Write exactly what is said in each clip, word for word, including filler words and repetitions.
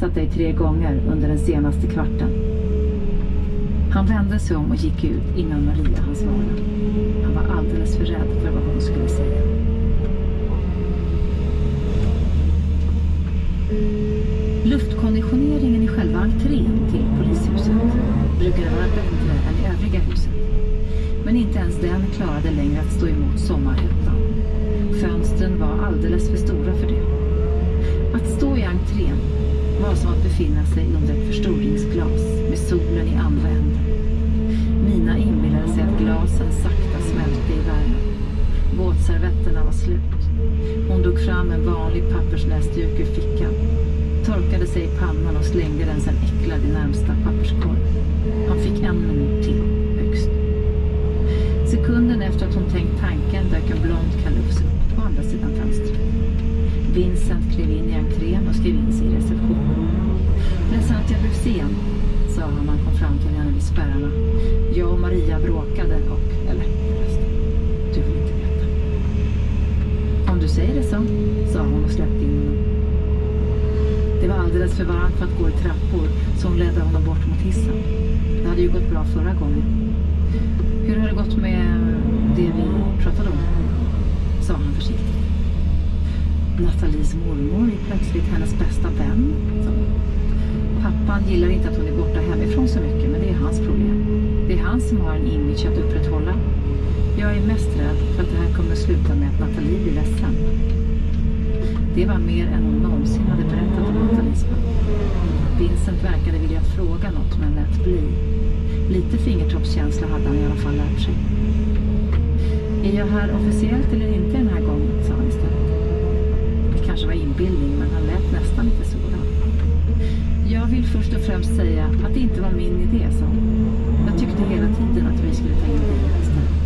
kissat dig tre gånger under den senaste kvarten. Han vände sig om och gick ut innan Maria hann svara. Han var alldeles för rädd för vad hon skulle säga. Luftkonditioneringen i själva entrén till polishuset brukade vara bättre än i övriga huset. Men inte ens den klarade längre att stå emot sommarhettan. Fönstren var alldeles för stora för det. Att stå i entrén var som att befinna sig under ett förstoringsglas med solen i andra änden. Nina inbillade sig att glasen sakta smälte i värmen. Våtservetterna var slut. Hon drog fram en vanlig pappersnäsduk ur fickan, torkade sig i pannan och slängde den sen äcklad i närmsta papperskorg. Han fick en minut till, högst. Sekunden efter att hon tänkt tanken dök en blond kalufs upp på andra sidan fönstret. Vincent klev in i entrén och skrev in sig i receptionen. Ledsen att jag blev sen, sa han när han kom fram till henne vid spärrarna. Jag och Maria bråkade och, eller förresten, du vill inte veta. Om du säger det så, sa hon och släppte in honom. Det var alldeles för varmt för att gå i trappor, så hon ledde honom bort mot hissen. Det hade ju gått bra förra gången. Hur har det gått med det vi pratade om? Sa han försiktigt. Nathalies mormor är plötsligt hennes bästa vän. Så. Pappan gillar inte att hon är borta hemifrån så mycket, men det är hans problem. Det är han som har en image att upprätthålla. Jag är mest rädd för att det här kommer att sluta med att Nathalie blir ledsen. Det var mer än hon någonsin hade berättat om Nathalies pappa. Vincent verkade vilja fråga något, men lät bli. Lite fingertoppskänsla hade han i alla fall lärt sig. Är jag här officiellt eller inte den här gången, sa han istället. Det kanske var inbildning, men han lät nästan lite sådan. Jag vill först och främst säga att det inte var min idé, sa hon. Jag tyckte hela tiden att vi skulle ta in dig istället.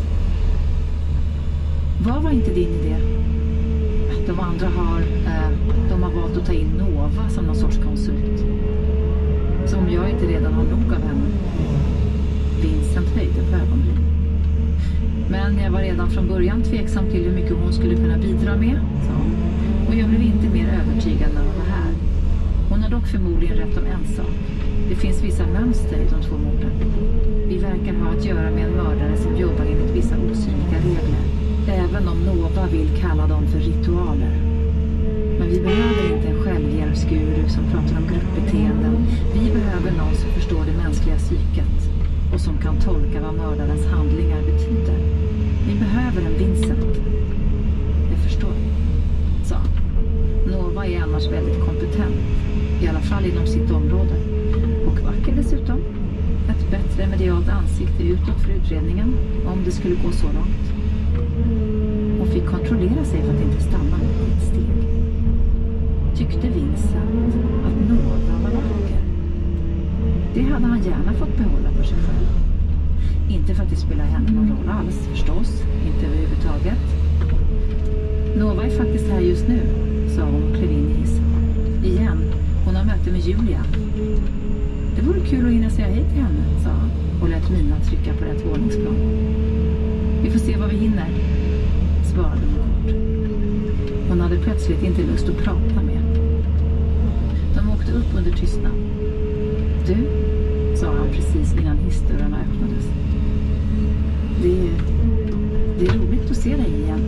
Vad var inte din idé? De andra har, eh, de har valt att ta in Nova som någon sorts konsult. Som jag inte redan har nog av henne. Vincent höjde på ögonbrynen. Men jag var redan från början tveksam till hur mycket hon skulle kunna bidra med, sa hon. Och jag blev inte mer övertygad när hon var här. Hon har dock förmodligen rätt om en sak. Det finns vissa mönster i de två morden. Vi verkar ha att göra med en mördare som jobbar enligt vissa osynliga regler. Även om Nova vill kalla dem för ritualer. Men vi behöver inte en självhjälpsguru som pratar om gruppbeteenden. Vi behöver någon som förstår det mänskliga psyket och som kan tolka vad mördarens handlingar betyder. Vi behöver en Vincent. Jag förstår, sa han. Nova är annars väldigt kompetent, i alla fall inom sitt område. Och vacker dessutom. Ett bättre medialt ansikte utåt för utredningen, om det skulle gå så långt. Hon fick kontrollera sig för att inte stanna med ett steg. Tyckte Vincent att Nova var vacker? Det hade han gärna fått behålla för sig själv. Inte för att det spelar henne någon roll alls, förstås. Inte överhuvudtaget. Nova är faktiskt här just nu, sa hon och klev in i hissen. Igen, hon har möte med Julia. Det vore kul att hinna säga hej till henne, sa han och lät Mina trycka på rätt våningsplan. Vi får se vad vi hinner, svarade hon kort. Hon hade plötsligt inte lust att prata mer. De åkte upp under tystnad. Du, sa han precis innan hissdörrarna öppnades. Det är, det är roligt att se dig igen.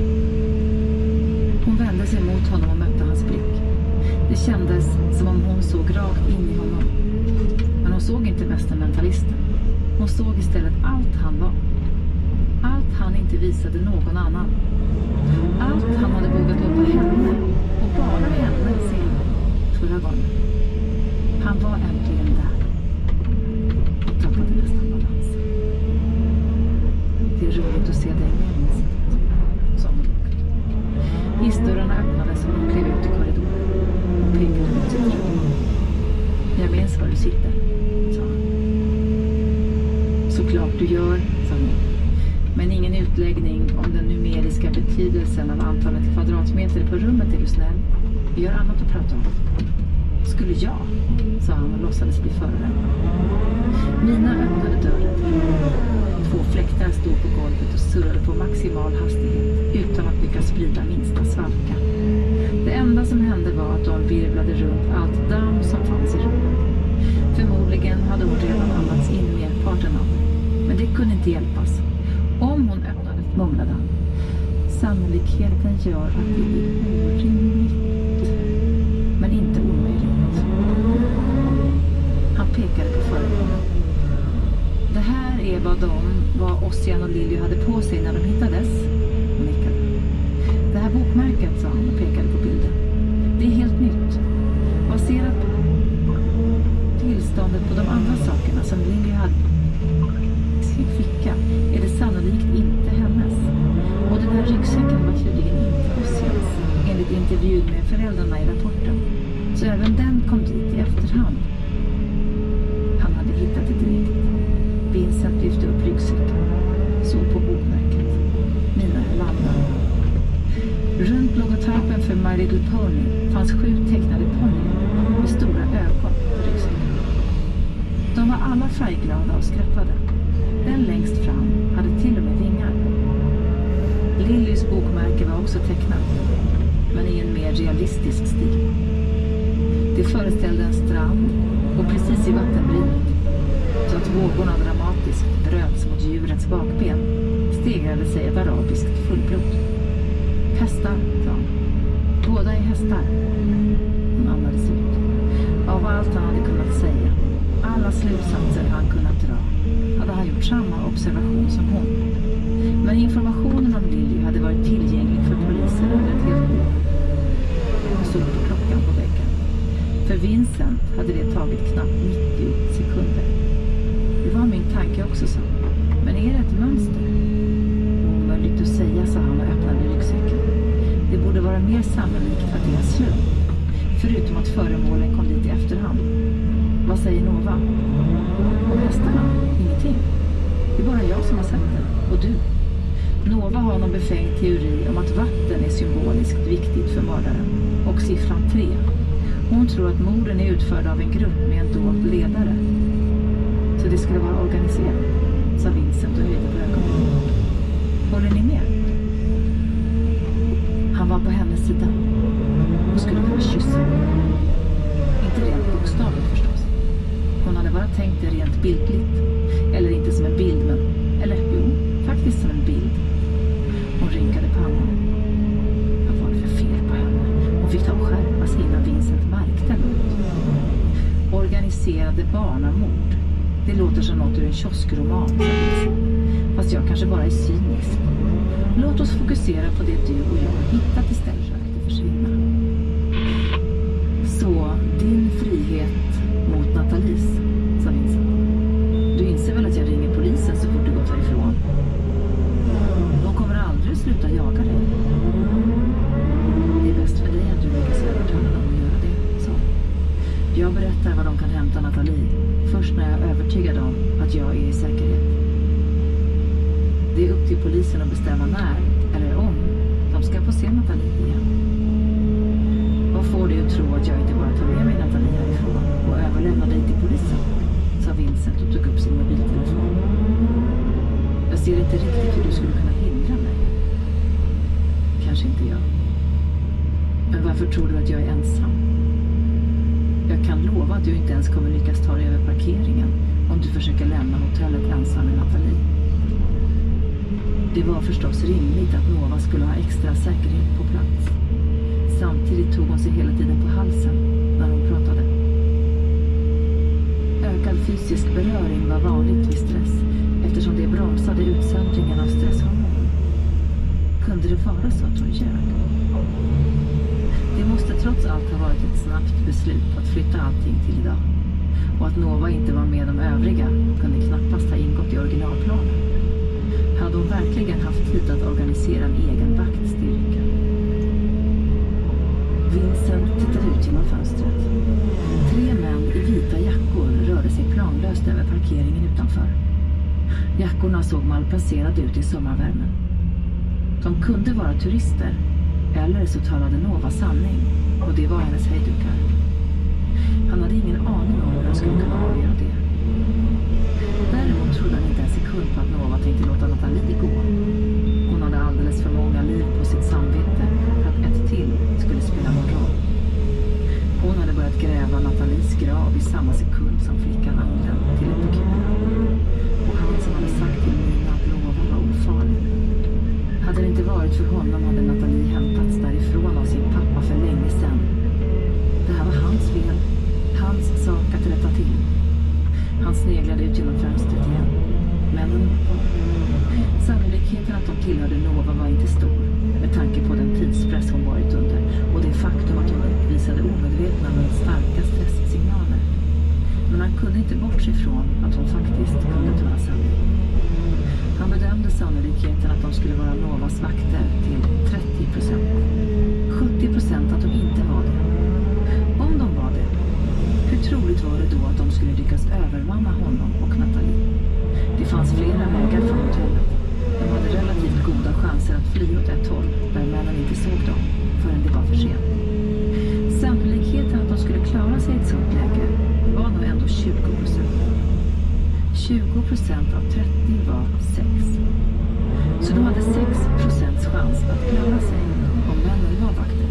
Hon vände sig mot honom och mötte hans blick. Det kändes som om hon såg rakt in i honom. Men hon såg inte mästermentalisten. Hon såg istället allt han var. Allt han inte visade någon annan. Allt han hade vågat låta henne och bara henne se förra gången. Han var äntligen där. Och tappade nästan balansen. Det är roligt att se dig med, Vincent, sa hon lågt. Hissdörrarna öppnades och hon klev ut i korridoren. Hon pekade mot sitt rum. Jag minns var du sitter, sa han. Såklart du gör, sa hon. Men ingen utläggning om den numeriska betydelsen av antalet kvadratmeter på rummet, är du snäll. Vi gör annat att prata om. Skulle jag, sa han och låtsades bli förare. Mina öppnade dörren. Två fläktar stod på golvet och surrade på maximal hastighet utan att lyckas sprida minsta svalka. Det enda som hände var att de virvlade runt allt damm som fanns i rummet. Förmodligen hade hon redan andats in merparten av det. Men det kunde inte hjälpas. Om hon öppnade, mumlade han. Sannolikheten gör att det är orimligt. Men inte omöjligt. Han pekade på föremålen. Det här är vad de, vad Ossian och Lilly hade på sig när de hittades. Hon nickade. Det här bokmärket, sa han och pekade på bilden. Det är helt nytt. Baserat på tillståndet på de andra sakerna som Lilly hade i sin ficka är det sannolikt inte hennes. Och den här ryggsäcken var tydligen inte Ossians, enligt intervjun med föräldrarna i rapporten. Så även den kom dit i efterhand. Han hade hittat det direkt. Vincent lyfte upp ryggsäcken. Såg på bokmärket. Mina landade. Runt logotypen för My Little Pony fanns sju tecknade ponnyer med stora ögon på ryggsäcken. De var alla färgglada och skrattade. Den längst fram hade till och med vingar. Lillys bokmärke var också tecknat, men i en mer realistisk stil. Det föreställde en strand och precis i vattenbrynet, så att vågorna dramatiskt bröts mot djurets bakben, stegrade sig ett arabiskt fullblod. Hästar, sa han. Båda är hästar. Hon andades ut. Av allt han hade kunnat säga, alla slutsatser han kunnat dra, hade han gjort samma observation som hon. Men informationen om Lilly hade varit tillgänglig för polisen under ett helt år. Hon såg på klockan på väggen. För Vincent hade det tagit knappt nittio sekunder. Det var min tanke också, sa han. Men är det ett mönster? Omöjligt att säga, sa han och öppnade ryggsäcken. Det borde vara mer sannolikt att det är slump. Förutom att föremålen kom dit i efterhand. Vad säger Nova? Om hästarna? Ingenting. Det är bara jag som har sett det. Och du. Nova har någon befängd teori om att vatten är symboliskt viktigt för mördaren. Och siffran tre. Hon tror att morden är utförda av en grupp med en dold ledare. Så det skulle vara organiserat, sa Vincent och höjde på ögonen. Håller ni med? Han var på hennes sida. Hon skulle kunna kyssa. Inte rent bokstavligt förstås. Hon hade bara tänkt det rent bildligt. Eller inte som en bild, men... Eller jo, faktiskt som en bild. Hon rynkade pannan. Vad var det för fel på henne? Hon fick ta och skärpa sig innan Vincent märkte något. Organiserade barnamord. Det låter som något ur en kioskroman, sa Vincent. Fast jag kanske bara är cynisk. Låt oss fokusera på det du och jag har hittat istället för att det försvinna. Så, din frihet mot Nathalies, sa Vincent. Du inser väl att jag ringer polisen så fort du gått härifrån? De kommer aldrig sluta jaga dig. Det är bäst för dig att du lyckas övertala dem att göra det, sa. Jag berättar vad de kan hämta Nathalie först när jag är övertygad om att jag är i säkerhet. Det är upp till polisen att bestämma när, eller om, de ska få se Nathalie igen. Vad får dig att tro att jag inte bara tar med mig Nathalie härifrån och överlämnar dig till polisen? Sa Vincent och tog upp sin mobiltelefon. Jag ser inte riktigt hur du skulle kunna hindra mig. Kanske inte jag. Men varför tror du att jag är ensam? Jag kan lova att du inte ens kommer lyckas ta dig över parkeringen om du försöker lämna hotellet ensam med Nathalie. Det var förstås rimligt att Nova skulle ha extra säkerhet på plats. Samtidigt tog hon sig hela tiden på halsen när hon pratade. Ökad fysisk beröring var vanligt vid stress eftersom det bromsade utsöndringen av stresshormon. Kunde det vara så att hon ljög? Det måste trots allt ha varit ett snabbt beslut att flytta allting till idag. Och att Nova inte var med de övriga kunde knappast ha ingått i originalplanen. Hade hon verkligen haft tid att organisera en egen vaktstyrka? Vincent tittade ut genom fönstret. Tre män i vita jackor rörde sig planlöst över parkeringen utanför. Jackorna såg malplacerade ut i sommarvärmen. De kunde vara turister, eller så talade Nova sanning, och det var hennes hejdukar. Han hade ingen aning om hur han skulle kunna avgöra det. Däremot trodde han inte en sekund på att Nova tänkte låta Nathalie gå. Hon hade alldeles för många liv på sitt samvete för att ett till skulle spela någon roll. Hon hade börjat gräva Nathalies samma sekund som flickan anlände till epikurerna. Och han som hade sagt till Nina att Nova var ofarlig. Hade det inte varit för honom hade Nathalie hämtats därifrån av sin pappa för länge sedan. Det här var hans fel. Hans sak att rätta till. Han sneglade ut genom fönstret igen. Männen var kvar. Sannolikheten att de tillhörde Nova var inte stor, med tanke på den tidspress hon varit under och det faktum att hon uppvisade omedvetna men starka stresssignaler. Men han kunde inte bortse ifrån att hon faktiskt kunde tala sanning. Han bedömde sannolikheten att de skulle vara Novas vakter till trettio procent. sjuttio procent att de inte var det. Om de var det, hur troligt var det då att de skulle lyckas övermanna honom och Nathalie? Det fanns flera vägar från hotellet. De hade relativt goda chanser att fly åt ett håll där männen inte såg dem förrän det var för sent. Sannolikheten att de skulle klara sig i ett sådant läge var nog ändå tjugo procent. tjugo procent av trettio var sex. Så de hade sex procents chans att klara sig om männen var vakter.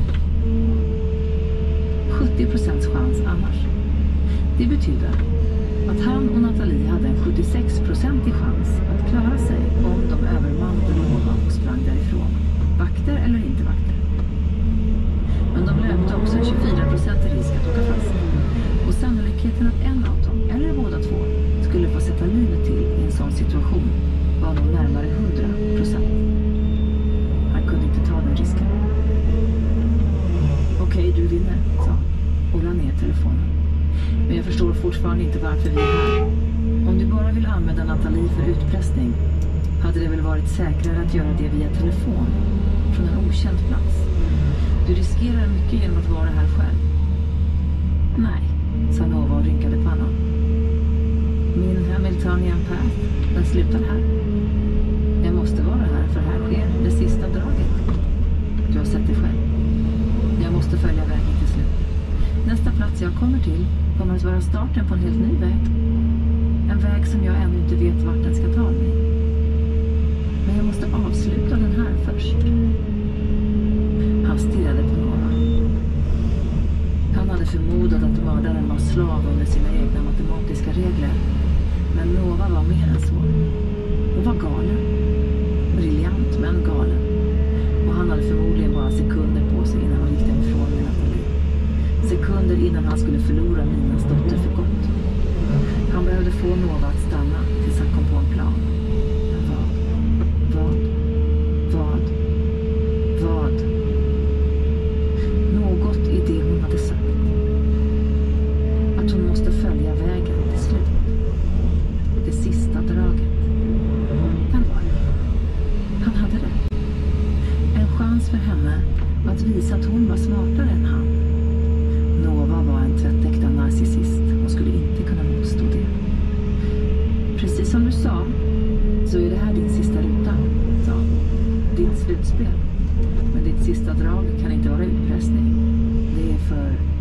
sjuttio procents chans annars. Det betyder att han och Nathalie hade en sjuttiosex procentig chans att klara sig om de övermannade Nova och sprang därifrån. Vakter eller inte vakter. Men de löpte också en tjugofyra procentig risk att åka fast. Och sannolikheten att en av dem, eller båda två, skulle få sätta livet till i en sån situation var nog närmare hundra procent. Han kunde inte ta den risken. Okej, du vinner, sa han och la ner telefonen. Men jag förstår fortfarande inte varför vi är här. Om du bara vill använda Nathalie för utpressning hade det väl varit säkrare att göra det via telefon från en okänd plats. Du riskerar mycket genom att vara här själv. Nej, sa Nova och rynkade pannan. Min Hamiltonian Path, den slutar här. Jag måste vara här för här sker det sista draget. Du har sett det själv. Jag måste följa vägen till slut. Nästa plats jag kommer till kommer att vara starten på en helt ny väg. En väg som jag ännu inte vet vart den ska ta mig. Men jag måste avsluta den här först. Han stirrade på Nova. Han hade förmodat att mördaren var slav under sina egna matematiska regler. Men Nova var mer än så. Hon var galen. Briljant men galen. Och han hade förmodligen bara sekunder på sig innan han gick därifrån med Nathalie. Sekunder innan han skulle förlora Ninas dotter för gott. Han behövde få Nova att stanna tills han kom på en plan. Men vad? Vad? Vad? Vad? Något i det hon hade sagt. Att hon måste följa vägen till slut. Det sista draget. Den var det. Han hade det. En chans för henne att visa att hon var smartare än han. Nova var en tvättäkta narcissist och skulle inte kunna motstå det. Precis som du sa så är det här din sista ruta, sa han. Ditt slutspel. Men ditt sista drag kan inte vara utpressning. Det är för